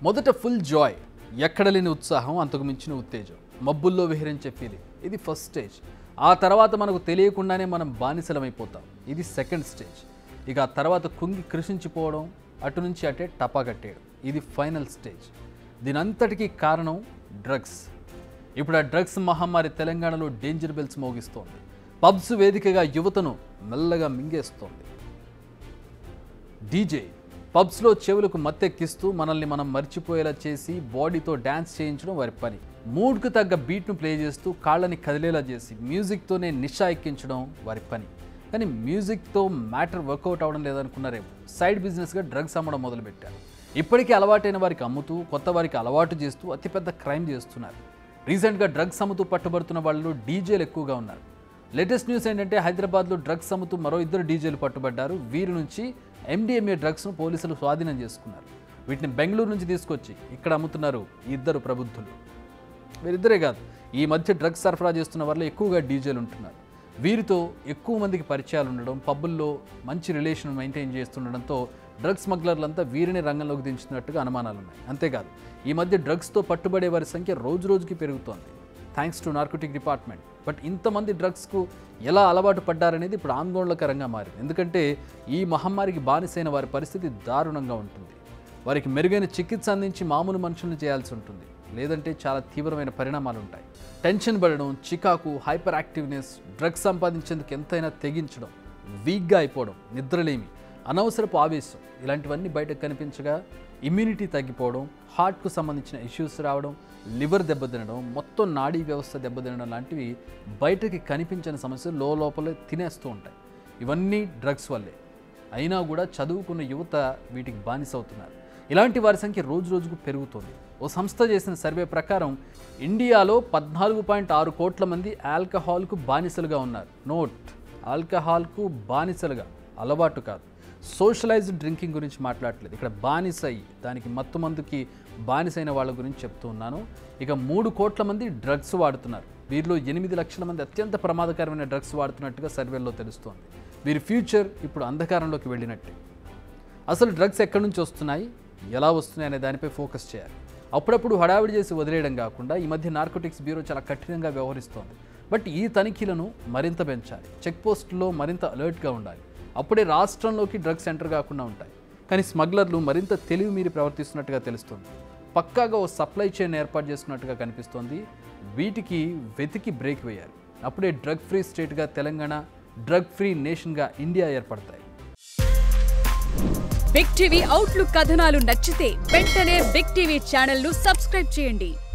మొదట full Joy, ఎక్కడ లేని ఉత్సాహం, అంతకు మించిన ఉత్తేజం, మబ్బుల్లో విహరించే ఫీలింగ్. ఇది ఫస్ట్ స్టేజ్. ఆ తర్వాత మనకు తెలియకుండానే మనం బానిసలమైపోతాం. ఇది సెకండ్ స్టేజ్. ఇక ఆ తర్వాత కుంగి కృషించిపోవడం, అటు నుంచి అటే టపా కట్టేయడం. ఇది ఫైనల్ స్టేజ్. దీనంతటికీ కారణం డ్రగ్స్. ఇప్పుడు ఆ డ్రగ్స్ మహమ్మారి తెలంగాణలో డేంజర్ బెల్స్ మోగిస్తోంది. పబ్స్ వేదికగా యువతను మెల్లగా మింగేస్తోంది. డీజే పబ్స్లో చెవులకు మత్తెక్కిస్తూ మనల్ని మనం మర్చిపోయేలా చేసి బాడీతో డ్యాన్స్ చేయించడం వారి పని. మూడ్కు తగ్గ బీట్ను ప్లే చేస్తూ కాళ్ళని కదిలేలా చేసి మ్యూజిక్తోనే నిషా ఎక్కించడం వారి పని. కానీ మ్యూజిక్తో మ్యాటర్ వర్కౌట్ అవ్వడం లేదనుకున్నారేమో సైడ్ బిజినెస్గా డ్రగ్స్ అమ్మడం మొదలుపెట్టారు. ఇప్పటికీ అలవాటైన వారికి అమ్ముతూ కొత్త వారికి అలవాటు చేస్తూ అతిపెద్ద క్రైమ్ చేస్తున్నారు. రీసెంట్గా డ్రగ్స్ అమ్ముతూ పట్టుబడుతున్న వాళ్ళు డీజేలు ఎక్కువగా ఉన్నారు. లేటెస్ట్ న్యూస్ ఏంటంటే హైదరాబాద్లో డ్రగ్స్ అమ్ముతూ మరో 2 డీజేలు పట్టుబడ్డారు. వీరి నుంచి MDMA డ్రగ్స్ను పోలీసులు స్వాధీనం చేసుకున్నారు. వీటిని బెంగళూరు నుంచి తీసుకొచ్చి ఇక్కడ అమ్ముతున్నారు ఈ 2 ప్రబుద్ధులు. వీరిద్దరే కాదు, ఈ మధ్య డ్రగ్స్ సరఫరా చేస్తున్న వాళ్ళు ఎక్కువగా డీజేలు ఉంటున్నారు. వీరితో ఎక్కువ మందికి పరిచయాలు ఉండడం, పబ్బుల్లో మంచి రిలేషన్ మెయింటైన్ చేస్తుండడంతో డ్రగ్స్ స్మగ్లర్లంతా వీరిని రంగంలోకి దించుతున్నట్టుగా అనుమానాలు ఉన్నాయి. అంతేకాదు, ఈ మధ్య డ్రగ్స్తో పట్టుబడే వారి సంఖ్య రోజు రోజుకి పెరుగుతోంది, thanks to narcotic department. But ఇంతమంది డ్రగ్స్కు ఎలా అలవాటు పడ్డారనేది ఇప్పుడు ఆందోళనకరంగా మారింది. ఎందుకంటే ఈ మహమ్మారికి బానిసైన వారి పరిస్థితి దారుణంగా ఉంటుంది. వారికి మెరుగైన చికిత్స అందించి మామూలు మనుషులను చేయాల్సి ఉంటుంది, లేదంటే చాలా తీవ్రమైన పరిణామాలు ఉంటాయి. టెన్షన్ పడడం, చికాకు, హైపర్ యాక్టివ్నెస్, డ్రగ్స్ సంపాదించేందుకు ఎంతైనా తెగించడం, వీక్గా అయిపోవడం, నిద్రలేమి, అనవసరపు ఆవేశం, ఇలాంటివన్నీ బయటకు కనిపించగా ఇమ్యూనిటీ తగ్గిపోవడం, హార్ట్కు సంబంధించిన ఇష్యూస్ రావడం, లివర్ దెబ్బతినడం, మొత్తం నాడీ వ్యవస్థ దెబ్బతినడం లాంటివి బయటకి కనిపించిన సమస్యలు లోపలే తినేస్తూ ఉంటాయి. ఇవన్నీ డ్రగ్స్ వల్లే. అయినా కూడా చదువుకున్న యువత వీటికి బానిసవుతున్నారు. ఇలాంటి వారి సంఖ్య రోజు రోజుకు పెరుగుతోంది. ఓ సంస్థ చేసిన సర్వే ప్రకారం ఇండియాలో 14.6 కోట్ల మంది ఆల్కహాల్కు బానిసలుగా ఉన్నారు. నోట్, ఆల్కహాల్కు బానిసలుగా, అలవాటు కాదు. సోషలైజ్డ్ డ్రింకింగ్ గురించి మాట్లాడట్లేదు ఇక్కడ, బానిస అయ్యి దానికి మత్తు మందుకి బానిసైన వాళ్ళ గురించి చెప్తూ ఉన్నాను. ఇక 3 కోట్ల మంది డ్రగ్స్ వాడుతున్నారు. వీరిలో 8 లక్షల మంది అత్యంత ప్రమాదకరమైన డ్రగ్స్ వాడుతున్నట్టుగా సర్వేల్లో తెలుస్తోంది. వీరి ఫ్యూచర్ ఇప్పుడు అంధకారంలోకి వెళ్ళినట్టే. అసలు డ్రగ్స్ ఎక్కడి నుంచి వస్తున్నాయి, ఎలా వస్తున్నాయి అనే దానిపై ఫోకస్ చేయాలి. అప్పుడప్పుడు హడావిడి చేసి వదిలేయడం కాకుండా ఈ మధ్య నార్కోటిక్స్ బ్యూరో చాలా కఠినంగా వ్యవహరిస్తోంది. బట్ ఈ తనిఖీలను మరింత పెంచాలి. చెక్ పోస్టుల్లో మరింత అలర్ట్గా ఉండాలి. అప్పుడే రాష్ట్రంలోకి డ్రగ్స్ ఎంటర్ కాకుండా ఉంటాయి. కానీ స్మగ్లర్లు మరింత తెలివి మీరి ప్రవర్తిస్తున్నట్టుగా తెలుస్తోంది. పక్కాగా ఓ సప్లై చైన్ ఏర్పాటు చేస్తున్నట్టుగా కనిపిస్తోంది. వీటికి వెతికి బ్రేక్ వేయాలి. అప్పుడే డ్రగ్ ఫ్రీ స్టేట్గా తెలంగాణ, డ్రగ్ ఫ్రీ నేషన్గా ఇండియా ఏర్పడతాయి. బిగ్ టీవీ అవుట్లుక్ కథనాలు నచ్చితే వెంటనే బిగ్ టీవీ ఛానల్ను సబ్స్క్రైబ్ చేయండి.